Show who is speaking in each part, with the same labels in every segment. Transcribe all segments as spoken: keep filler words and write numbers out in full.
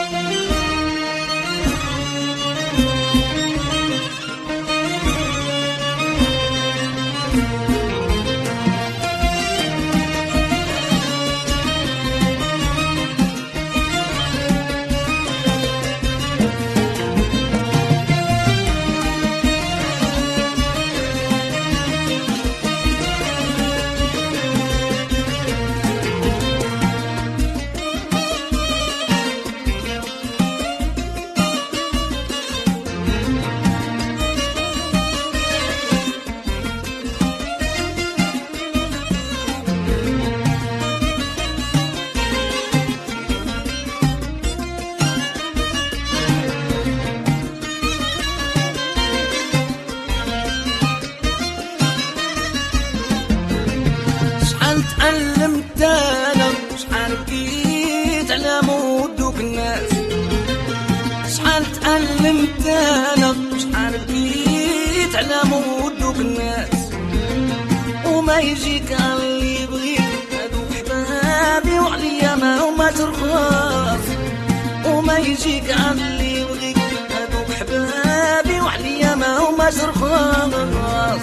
Speaker 1: تعلمت انا شحال بكيت على مودوك الناس، شحال تعلمت انا شحال بكيت على مودوك الناس، وما يجيك على اللي يبغيك هادوك حبابي وعليا ما هما ترخاص، وما يجيك على اللي يبغيك هادوك حبابي وعليا ما هما ترخاص.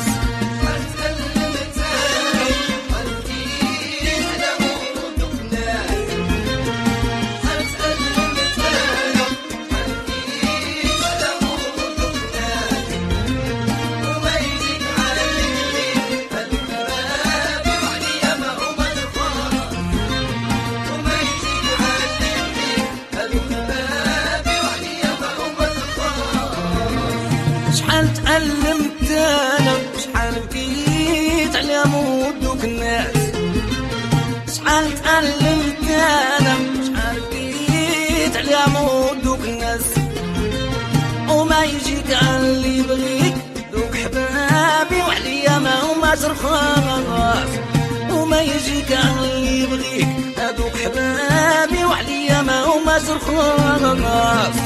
Speaker 1: شحال تعلمت انا شحال بكيت على مودوك الناس، شحال تعلمت انا شحال بكيت على مودوك الناس، وما يجيك على اللي يبغيك دوك حبابي وعليا ما هما ترخاص، وما يجيك على اللي يبغيك هادوك حبابي وعليا ما هما ترخاص.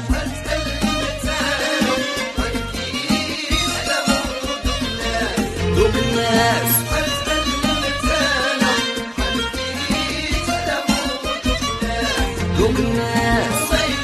Speaker 1: دوك الناس دوك الناس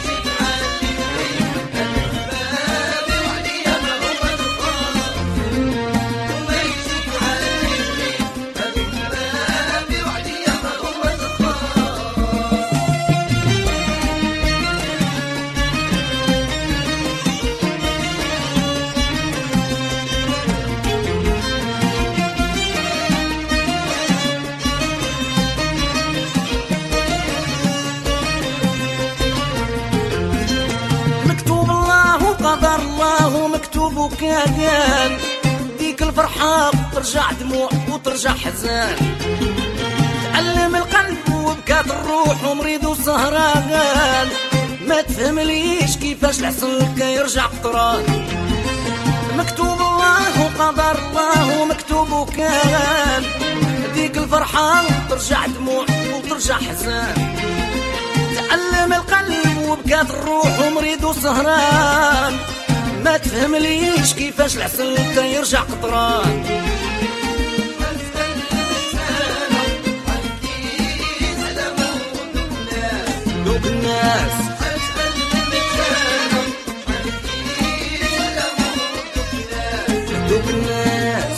Speaker 1: قدر الله مكتوب كان، ديك الفرحة ترجع دموع وترجع حزان، تعلم القلب وبكات الروح ومريض وسهران، ما تفهمليش كيفاش العسل كيرجع قطران. مكتوب الله وقدر الله مكتوب كان، ديك الفرحة ترجع دموع وترجع حزان، تعلم القلب وبكات الروح ومريض وسهران، ما تفهمليش كيفاش العسل يرجع قطران. دوك الناس دوك الناس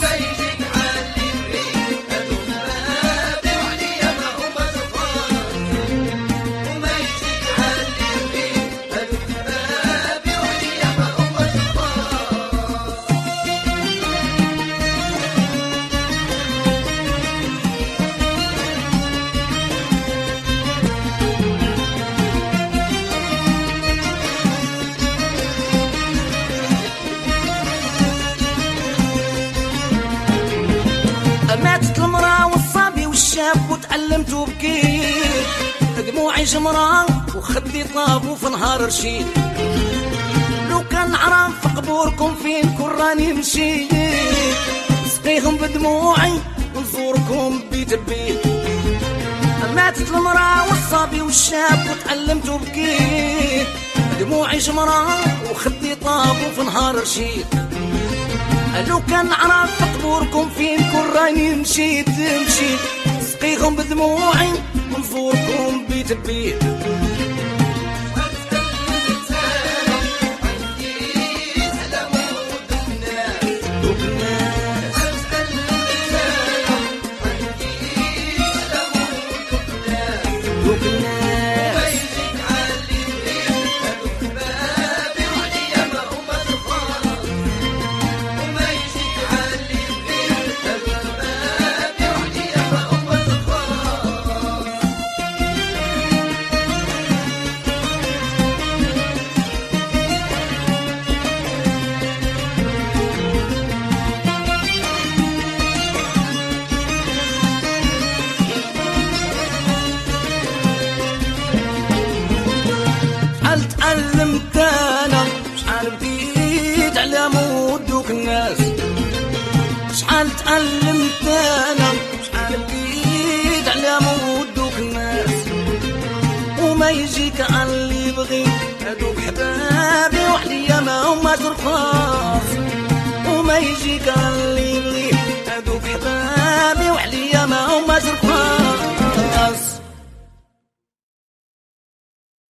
Speaker 1: ماتت المرأة والصبي والشاب وتعلمت وبكيت، دموعي جمرة وخدي طاب وفي نهار رشيد، لو كان نعرف في قبوركم فين كون راني مشيت، نسقيهم بدموعي ونزوركم بيت بيت. ماتت المرأة والصبي والشاب وتعلمت وبكيت، دموعي جمرة وخدي طاب وفي نهار رشيد، لو كان نعرف قبوركم فين كون راني مشيت مشيت، نسقيهم بدموعي ونزوركم بيت بيت. تعلمت انا شحال بقيت على مودوك الناس وما يجيك على اللي يبغي هادوك حبابي وحليا ما هماش رخاص وما يجيك على اللي يبغي هادوك حبابي وحليا ما هماش رخاص